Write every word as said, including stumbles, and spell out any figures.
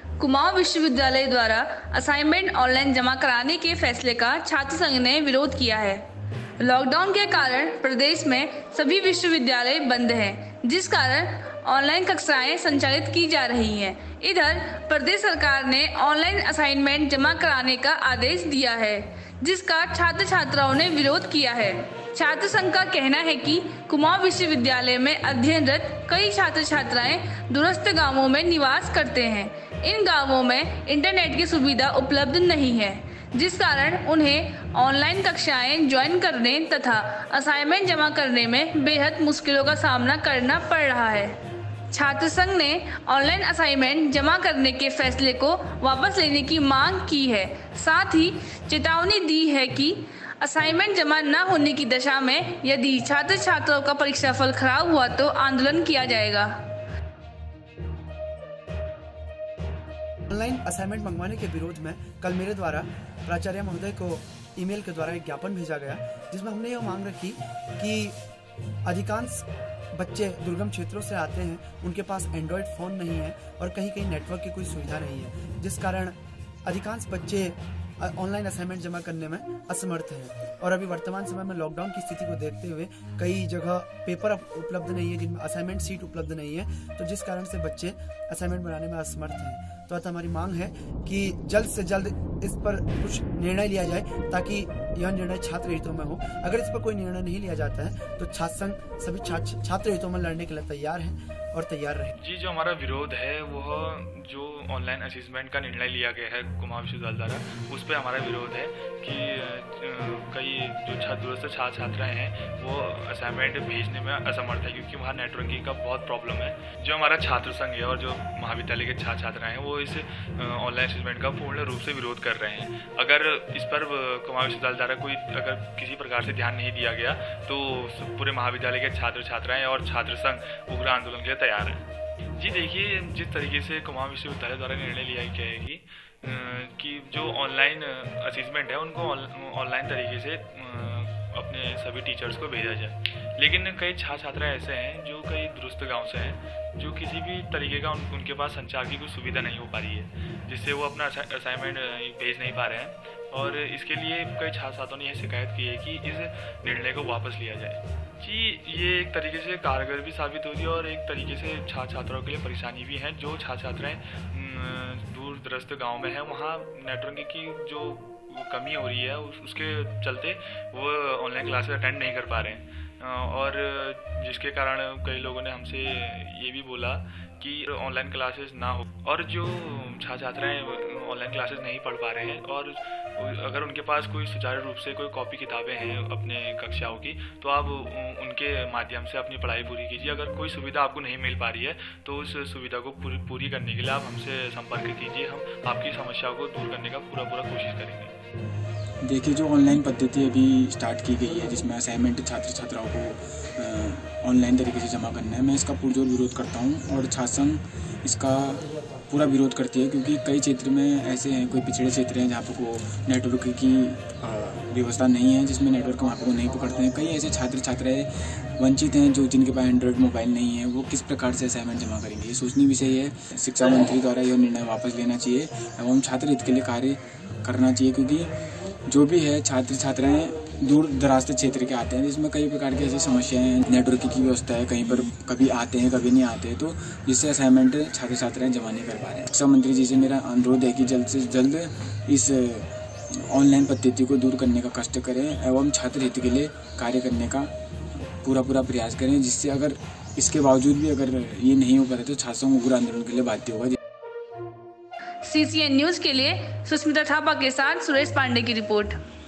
कुमाऊं विश्वविद्यालय द्वारा assignment online जमा कराने के फैसले का छात्र संघ ने विरोध किया है। लॉकडाउन के कारण प्रदेश में सभी विश्वविद्यालय बंद हैं, जिस कारण ऑनलाइन कक्षाएं संचालित की जा रही हैं। इधर प्रदेश सरकार ने ऑनलाइन असाइनमेंट जमा कराने का आदेश दिया है, जिसका छात्र छात्राओं ने विरोध किया है। छात्र संघ का कहना है कि कुमाऊं विश्वविद्यालय में अध्ययनरत कई छात्र छात्राएं दूरस्थ गांवों में निवास करते हैं। इन गांवों में इंटरनेट की सुविधा उपलब्ध नहीं है, जिस कारण उन्हें ऑनलाइन कक्षाएं ज्वाइन करने तथा असाइनमेंट जमा करने में बेहद मुश्किलों का सामना करना पड़ रहा है। छात्र संघ ने ऑनलाइन असाइनमेंट जमा करने के फैसले को वापस लेने की मांग की है। साथ ही चेतावनी दी है कि असाइनमेंट जमा न होने की दशा में यदि छात्र छात्राओं का परीक्षाफल खराब हुआ तो आंदोलन किया जाएगा। ऑनलाइन असाइनमेंट मंगवाने के विरोध में कल मेरे द्वारा प्राचार्य महोदय को ईमेल के द्वारा एक ज्ञापन भेजा गया, जिसमें हमने यह मांग रखी कि अधिकांश बच्चे दुर्गम क्षेत्रों से आते हैं, उनके पास एंड्रॉयड फ़ोन नहीं है और कहीं कहीं नेटवर्क की कोई सुविधा नहीं है, जिस कारण अधिकांश बच्चे ऑनलाइन असाइनमेंट जमा करने में असमर्थ हैं। और अभी वर्तमान समय में लॉकडाउन की स्थिति को देखते हुए कई जगह पेपर उपलब्ध नहीं है, जिनमें असाइनमेंट सीट उपलब्ध नहीं है, तो जिस कारण से बच्चे असाइनमेंट बनाने में असमर्थ हैं। तो अतः हमारी मांग है कि जल्द से जल्द इस पर कुछ निर्णय लिया जाए, ताकि यह निर्णय छात्र हितों में हो। अगर इस पर कोई निर्णय नहीं लिया जाता है तो छात्र संघ सभी छात्र छात्र हितों में लड़ने के लिए तैयार है और तैयार रहे। जी, जो हमारा विरोध है वह जो ऑनलाइन असेसमेंट का निर्णय लिया गया है कुमाऊं विश्वविद्यालय द्वारा, उस पर हमारा विरोध है कि कई जो दूरस्थ छात्र छात्राएं हैं वो असाइनमेंट भेजने में असमर्थ है, क्योंकि वहाँ नेटवर्किंग का बहुत प्रॉब्लम है। जो हमारा छात्र संघ है और जो महाविद्यालय के छात्र छात्राएं हैं वो इस ऑनलाइन असेसमेंट का पूर्ण रूप से विरोध कर रहे हैं। अगर इस पर कुमाऊं विश्वविद्यालय द्वारा कोई अगर किसी प्रकार से ध्यान नहीं दिया गया तो पूरे महाविद्यालय के छात्र छात्राएं और छात्र संघ उग्र आंदोलन के लिए तैयार है। जी देखिए, जिस तरीके से कुमाऊं विश्वविद्यालय द्वारा निर्णय लिया गया है कि कि जो ऑनलाइन असेसमेंट है उनको ऑनलाइन तरीके से अपने सभी टीचर्स को भेजा जाए, लेकिन कई छात्र छात्रा ऐसे हैं जो कई दुरुस्त गांव से हैं, जो किसी भी तरीके का उन, उनके पास संचार की कोई सुविधा नहीं हो पा रही है, जिससे वो अपना असाइनमेंट भेज नहीं पा रहे हैं। और इसके लिए कई छात्र छात्राओं ने यह शिकायत की है कि इस निर्णय को वापस लिया जाए। जी, ये एक तरीके से कारगर भी साबित होगी और एक तरीके से छात्र छात्राओं के लिए परेशानी भी है। जो छात्र छात्राएँ दूर दराज गाँव में हैं, वहाँ नेटवर्क की जो कमी हो रही है उसके चलते वो ऑनलाइन क्लासेस अटेंड नहीं कर पा रहे हैं, और जिसके कारण कई लोगों ने हमसे ये भी बोला कि ऑनलाइन क्लासेस ना हो, और जो छात्र छात्राएँ ऑनलाइन क्लासेस नहीं पढ़ पा रहे हैं और अगर उनके पास कोई सुचारू रूप से कोई कॉपी किताबें हैं अपने कक्षाओं की, तो आप उनके माध्यम से अपनी पढ़ाई पूरी कीजिए। अगर कोई सुविधा आपको नहीं मिल पा रही है तो उस सुविधा को पूरी पूरी करने के लिए आप हमसे संपर्क कीजिए। हम आपकी समस्याओं को दूर करने का पूरा पूरा कोशिश करेंगे। देखिए, जो ऑनलाइन पद्धति अभी स्टार्ट की गई है, जिसमें असाइनमेंट छात्र छात्राओं को ऑनलाइन तरीके से जमा करना है, मैं इसका पुरजोर विरोध करता हूँ और छात्र संघ इसका पूरा विरोध करती है, क्योंकि कई क्षेत्र में ऐसे हैं, कोई पिछड़े क्षेत्र हैं जहाँ पर को नेटवर्क की व्यवस्था नहीं है, जिसमें नेटवर्क वहाँ पर को नहीं पकड़ते हैं। कई ऐसे छात्र छात्राएँ वंचित हैं जो जिनके पास एंड्रॉयड मोबाइल नहीं है, वो किस प्रकार से असाइनमेंट जमा करेंगे। ये सोचनीय विषय है। शिक्षा मंत्री द्वारा यह निर्णय वापस लेना चाहिए एवं छात्र हित के लिए कार्य करना चाहिए, क्योंकि जो भी है छात्र छात्राएँ दूर दराज क्षेत्र के आते हैं, जिसमें कई प्रकार की ऐसी समस्याएं हैं, नेटवर्क की व्यवस्था है, कहीं पर कभी आते हैं कभी नहीं आते हैं, तो जिससे असाइनमेंट छात्र छात्राएं जमा नहीं कर पा रहे हैं। शिक्षा मंत्री जी से मेरा अनुरोध है कि जल्द से जल्द इस ऑनलाइन पद्धति को दूर करने का कष्ट करें एवं छात्र हित के लिए कार्य करने का पूरा पूरा प्रयास करें, जिससे अगर इसके बावजूद भी अगर ये नहीं हो पाए तो छात्रों को उग्र आंदोलन के लिए बाध्य होगा। सी सी एन न्यूज़ के लिए सुष्मिता थापा के साथ सुरेश पांडे की रिपोर्ट।